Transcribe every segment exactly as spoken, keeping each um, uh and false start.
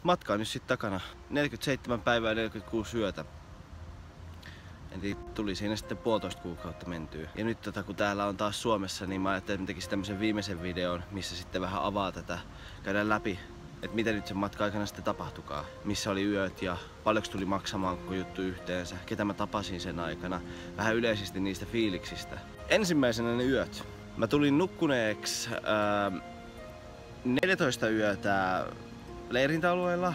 matka on nyt sitten takana. neljäkymmentäseitsemän päivää ja neljäkymmentäkuusi yötä. Eli tuli siinä sitten puolitoista kuukautta mentyä. Ja nyt tota, kun täällä on taas Suomessa, niin mä ajattelin, että mä tekisin tämmösen viimeisen videon, missä sitten vähän avaa tätä, käydään läpi, että mitä nyt sen matka aikana sitten tapahtukaa. Missä oli yöt ja paljonko tuli maksamaan koko juttu yhteensä, ketä mä tapasin sen aikana. Vähän yleisesti niistä fiiliksistä. Ensimmäisenä ne yöt. Mä tulin nukkuneeksi ää, neljätoista yötä leirintäalueella,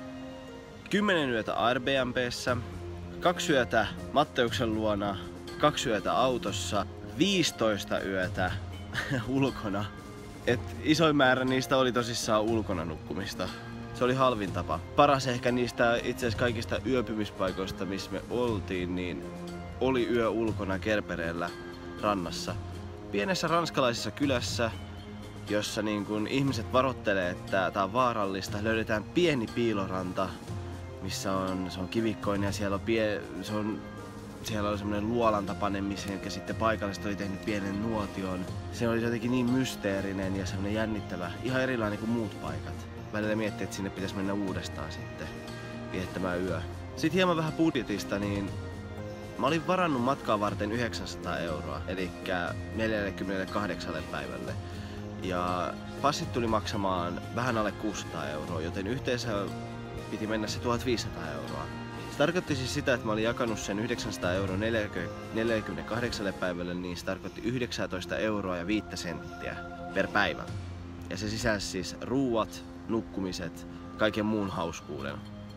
kymmenen yötä Airbnb:ssä, kaksi yötä Matteuksen luona, kaksi yötä autossa, viisitoista yötä ulkona. Et isoin määrä niistä oli tosissaan ulkona nukkumista. Se oli halvin tapa. Paras ehkä niistä itse asiassa kaikista yöpymispaikoista, missä me oltiin, niin oli yö ulkona Kerpereellä rannassa. Pienessä ranskalaisessa kylässä, jossa niin kun ihmiset varoittelee, että tää on vaarallista. Löydetään pieni piiloranta, missä on, se on kivikkoinen ja siellä on, pie, se on, siellä on semmoinen luolan tapainen, missä sitten paikalliset oli tehnyt pienen nuotion. Se oli jotenkin niin mysteerinen ja semmoinen jännittävä, ihan erilainen kuin muut paikat. Välillä miettii, että sinne pitäisi mennä uudestaan sitten viettämään yö. Sitten hieman vähän budjetista, niin mä olin varannut matkaa varten yhdeksänsataa euroa, eli neljäkymmentäkahdeksan päivälle. Ja passit tuli maksamaan vähän alle kuusisataa euroa, joten yhteensä piti mennä se tuhatviisisataa euroa. Se tarkoitti siis sitä, että mä olin jakanut sen yhdeksänsataa euroa neljäkymmentäkahdeksan päivälle, niin se tarkoitti yhdeksäntoista euroa ja viisi senttiä per päivä. Ja se sisälsi siis ruuat, nukkumiset, kaiken muun hauskuuden.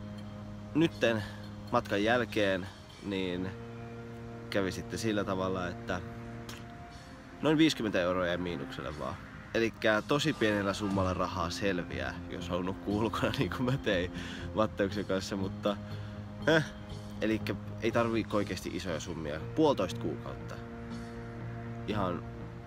Nytten matkan jälkeen niin kävi sitten sillä tavalla, että noin viisikymmentä euroa jäi miinukselle vaan. Elikkä tosi pienellä summalla rahaa selviää, jos haluaa nukkua ulkona niin kuin mä tein Matteuksen kanssa, mutta eh. Elikkä ei tarvii oikeesti isoja summia. Puolitoista kuukautta. Ihan,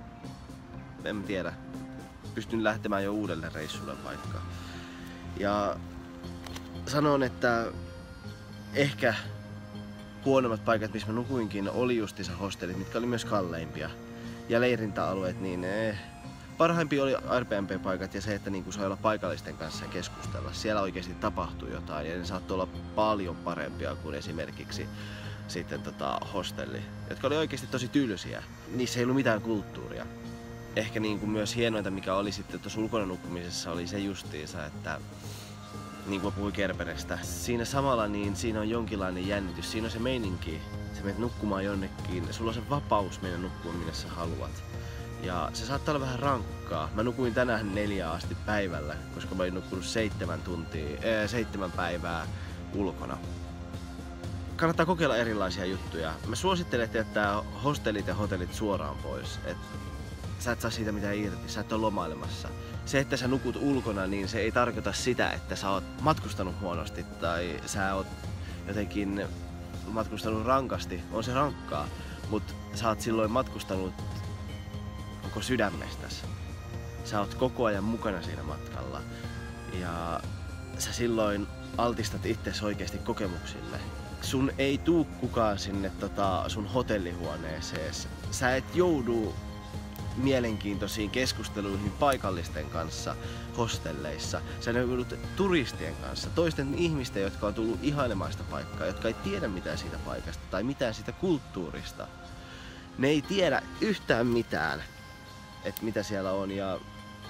en tiedä, pystyn lähtemään jo uudelle reissulle vaikka. Ja sanon, että ehkä huonommat paikat, missä mä nukuinkin, oli justiinsa hostellit, mitkä oli myös kalleimpia. Ja leirintäalueet, niin eh. Parhaimpia oli Airbnb-paikat ja se, että niinku sai olla paikallisten kanssa keskustella. Siellä oikeasti tapahtui jotain ja ne saattoi olla paljon parempia kuin esimerkiksi sitten tota hostelli, jotka oli oikeasti tosi tylsiä. Niissä ei ollut mitään kulttuuria. Ehkä niinku myös hienointa, mikä oli sitten tuossa ulkona nukkumisessa, oli se justiinsa, että niin kuin puhuin Kerperestä, siinä samalla niin siinä on jonkinlainen jännitys. Siinä on se meininki, sä menet nukkumaan jonnekin, sulla on se vapaus mennä nukkumaan minne sä haluat. Ja se saattaa olla vähän rankkaa. Mä nukuin tänään neljä asti päivällä, koska mä olin nukkunut seitsemän tuntia, ää, seitsemän päivää ulkona. Kannattaa kokeilla erilaisia juttuja. Mä suosittelen, että jättää hostellit ja hotellit suoraan pois. Et sä et saa siitä mitään irti, sä et ole lomailemassa. Se, että sä nukut ulkona, niin se ei tarkoita sitä, että sä oot matkustanut huonosti tai sä oot jotenkin matkustanut rankasti. On se rankkaa, mutta sä oot silloin matkustanut koko sydämestäsi. Sä oot koko ajan mukana siinä matkalla ja sä silloin altistat itsesi oikeasti kokemuksille. Sun ei tuu kukaan sinne tota, sun hotellihuoneeseen. Sä et joudu mielenkiintoisiin keskusteluihin paikallisten kanssa hostelleissa. Sä joudut turistien kanssa, toisten ihmisten, jotka on tullut ihailemaan sitä paikkaa, jotka ei tiedä mitään siitä paikasta tai mitään siitä kulttuurista. Ne ei tiedä yhtään mitään, että mitä siellä on ja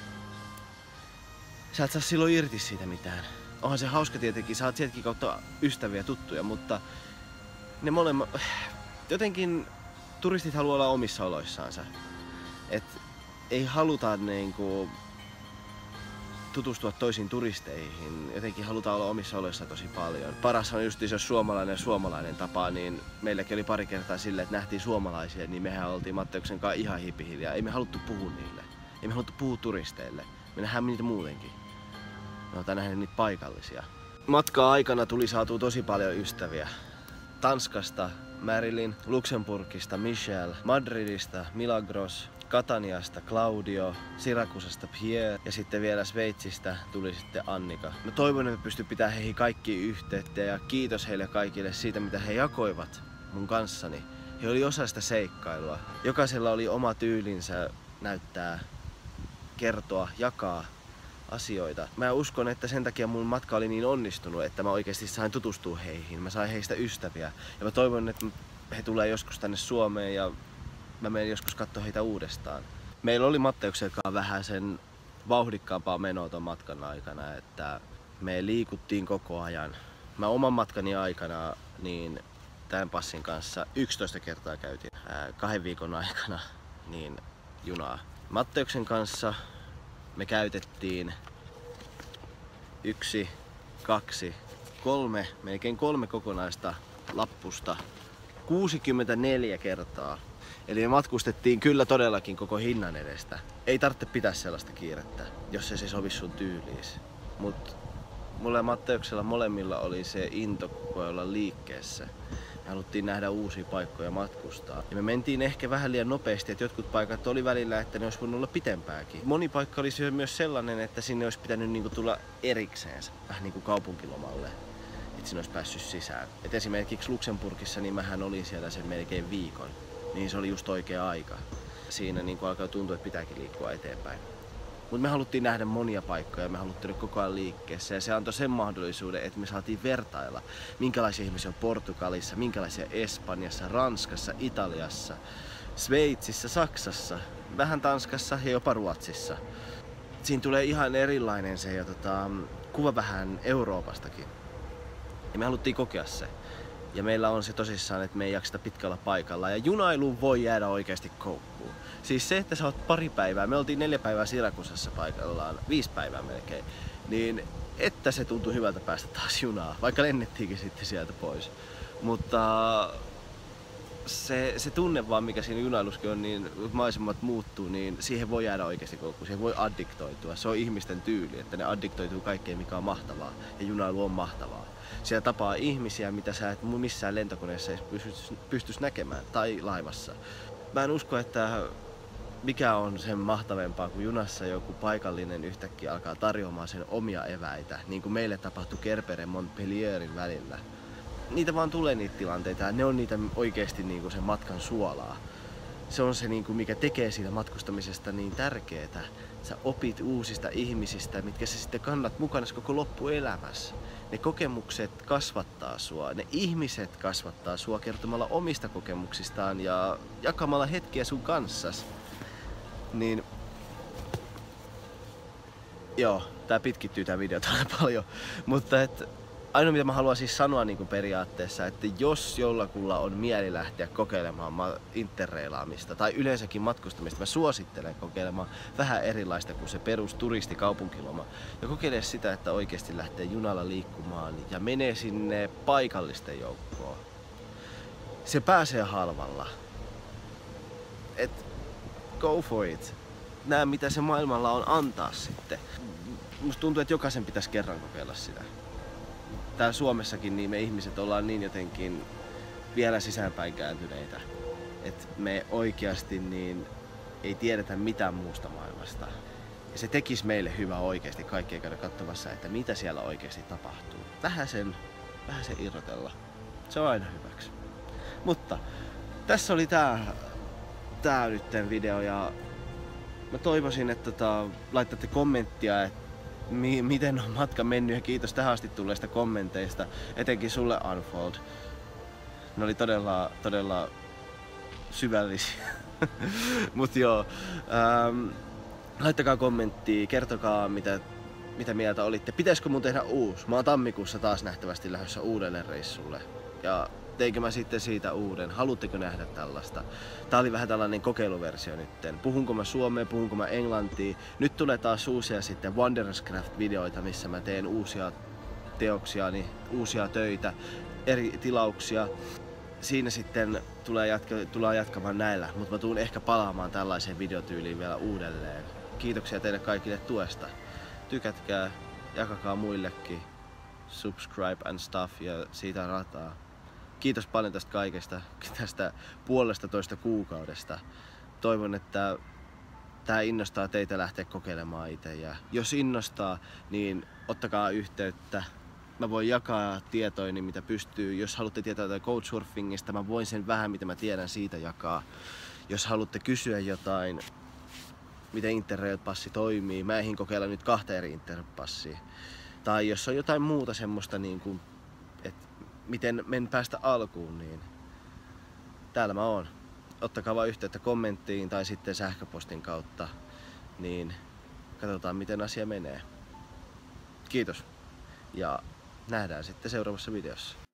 sä et saa silloin irti siitä mitään. Onhan se hauska tietenkin, sä oot sieltäkin kautta ystäviä, tuttuja, mutta ne molemmat, jotenkin turistit haluaa olla omissa oloissaansa. Et ei haluta niinku tutustua toisiin turisteihin, jotenkin halutaan olla omissa oloissa tosi paljon. Paras on just jos suomalainen ja suomalainen tapa, niin meilläkin oli pari kertaa silleen, että nähtiin suomalaisia, niin mehän oltiin Matteuksen kanssa ihan hippihiljaa. Ei me haluttu puhua niille, ei me haluttu puhua turisteille, me nähdään niitä muutenkin. Me oltaan nähnyt niitä paikallisia. Matkaa aikana tuli saatu tosi paljon ystäviä. Tanskasta Marilyn, Luxemburgista Michelle, Madridista Milagros, Cataniasta Claudio, Sirakusasta Pierre ja sitten vielä Sveitsistä tuli sitten Annika. Mä toivon, että pystyn pitämään heihin kaikki yhteyttä ja kiitos heille kaikille siitä, mitä he jakoivat mun kanssani. He oli osa sitä seikkailua. Jokaisella oli oma tyylinsä näyttää, kertoa, jakaa asioita. Mä uskon, että sen takia mun matka oli niin onnistunut, että mä oikeasti sain tutustua heihin. Mä sain heistä ystäviä. Ja mä toivon, että he tulee joskus tänne Suomeen ja mä menen joskus katsoa heitä uudestaan. Meillä oli Matteuksen kanssa vähän sen vauhdikkaampaa menoa ton matkan aikana, että me liikuttiin koko ajan. Mä oman matkani aikana niin tämän passin kanssa yksitoista kertaa käytin ää, kahden viikon aikana niin junaa. Matteuksen kanssa me käytettiin yksi, kaksi, kolme, melkein kolme kokonaista lappusta kuusikymmentäneljä kertaa. Eli me matkustettiin kyllä todellakin koko hinnan edestä. Ei tarvitse pitää sellaista kiirettä, jos se sovi sun tyyliis. Mut mulla ja Matteuksella molemmilla oli se into olla liikkeessä. Me haluttiin nähdä uusia paikkoja matkustaa. Ja me mentiin ehkä vähän liian nopeasti, että jotkut paikat oli välillä, että ne olisi voinut olla pitempääkin. Moni paikka olisi myös sellainen, että sinne olisi pitänyt niinku tulla erikseen, vähän niinku kaupunkilomalle. Että sinne olisi päässyt sisään. Et esimerkiksi Luxemburgissa niin mähän olin siellä sen melkein viikon. Niin se oli just oikea aika. Siinä niin alkaa tuntua, että pitääkin liikkua eteenpäin. Mutta me haluttiin nähdä monia paikkoja, me haluttiin olla koko ajan liikkeessä ja se antoi sen mahdollisuuden, että me saatiin vertailla, minkälaisia ihmisiä on Portugalissa, minkälaisia Espanjassa, Ranskassa, Italiassa, Sveitsissä, Saksassa, vähän Tanskassa ja jopa Ruotsissa. Siinä tulee ihan erilainen se ja tota, kuva vähän Euroopastakin. Ja me haluttiin kokea se. Ja meillä on se tosissaan, että me ei jakseta pitkällä paikalla. Ja junailuun voi jäädä oikeasti koukkuun. Siis se, että sä oot pari päivää, me oltiin neljä päivää Sirakusassa paikallaan, viisi päivää melkein. Niin että se tuntui hyvältä päästä taas junaa, vaikka lennettiinkin sitten sieltä pois. Mutta se, se tunne vaan, mikä siinä junailussakin on, niin maisemat muuttuu, niin siihen voi jäädä oikeasti koukkuun. Siihen voi addiktoitua. Se on ihmisten tyyli, että ne addiktoituu kaikkeen, mikä on mahtavaa. Ja junailu on mahtavaa. Siellä tapaa ihmisiä, mitä sä et missään lentokoneessa edes pystyisi näkemään, tai laivassa. Mä en usko, että mikä on sen mahtavempaa, kun junassa joku paikallinen yhtäkkiä alkaa tarjoamaan sen omia eväitä, niin kuin meille tapahtui Querperen ja Montpellierin välillä. Niitä vaan tulee niitä tilanteita ja ne on niitä oikeasti niin kuin sen matkan suolaa. Se on se, niin kuin mikä tekee siitä matkustamisesta niin tärkeetä. Sä opit uusista ihmisistä, mitkä sä sitten kannat mukana koko loppuelämässä. Ne kokemukset kasvattaa sua, ne ihmiset kasvattaa sua kertomalla omista kokemuksistaan ja jakamalla hetkiä sun kanssas. Niin joo, tää pitkittyy tää video todella paljon, mutta et ainoa mitä mä haluan siis sanoa niin kuin periaatteessa, että jos jollakulla on mieli lähteä kokeilemaan interreilaamista tai yleensäkin matkustamista, mä suosittelen kokeilemaan vähän erilaista kuin se perus turistikaupunkiloma. Ja kokeile sitä, että oikeasti lähtee junalla liikkumaan ja menee sinne paikallisten joukkoon. Se pääsee halvalla. Et go for it. Nää mitä se maailmalla on antaa sitten. Musta tuntuu, että jokaisen pitäisi kerran kokeilla sitä. Täällä Suomessakin niin me ihmiset ollaan niin jotenkin vielä sisäänpäin kääntyneitä, että me oikeasti niin ei tiedetä mitään muusta maailmasta. Ja se tekisi meille hyvä oikeasti kaikkien käydä katsomassa, että mitä siellä oikeasti tapahtuu. Vähän sen, vähän sen irrotella. Se on aina hyväksi. Mutta tässä oli tää, tää nytten video ja mä toivoisin, että tota, laittatte kommenttia, että Mi- miten on matka mennyt ja kiitos tähän asti tulleista kommenteista, etenkin sulle Unfold. Ne oli todella, todella syvällisiä. Mut joo, ähm, laittakaa kommenttia, kertokaa mitä, mitä mieltä olitte. Pitäisikö mun tehdä uusi? Mä oon tammikuussa taas nähtävästi lähdössä uudelle reissulle. Ja teinkö mä sitten siitä uuden? Haluatteko nähdä tällaista? Tää oli vähän tällainen kokeiluversio nytten. Puhunko mä suomea, puhunko mä englantia? Nyt tulee taas uusia sitten Wanderscraft-videoita, missä mä teen uusia teoksia, niin uusia töitä, eri tilauksia. Siinä sitten tulee jatka, tullaan jatkamaan näillä, mutta mä tuun ehkä palaamaan tällaiseen videotyyliin vielä uudelleen. Kiitoksia teille kaikille tuesta. Tykätkää, jakakaa muillekin, subscribe and stuff ja siitä rataa. Kiitos paljon tästä kaikesta, tästä puolesta toista kuukaudesta. Toivon, että tää innostaa teitä lähteä kokeilemaan itse. Ja jos innostaa, niin ottakaa yhteyttä. Mä voin jakaa tietoini, mitä pystyy. Jos haluatte tietää jotain couchsurfingista, mä voin sen vähän, mitä mä tiedän siitä jakaa. Jos haluatte kysyä jotain, miten Interrail-passi toimii. Mä eihin kokeilla nyt kahta eri Interrail-passia. Tai jos on jotain muuta semmoista, niin kuin, että miten men päästä alkuun, niin täällä mä oon. Ottakaa vaan yhteyttä kommenttiin tai sitten sähköpostin kautta, niin katsotaan miten asia menee. Kiitos ja nähdään sitten seuraavassa videossa.